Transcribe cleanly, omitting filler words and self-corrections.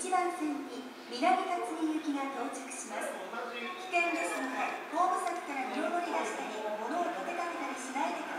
1番線に南辰巳行きが到着します。危険ですので、後部席から身を乗り出したり、物を立てかけたりしないでください。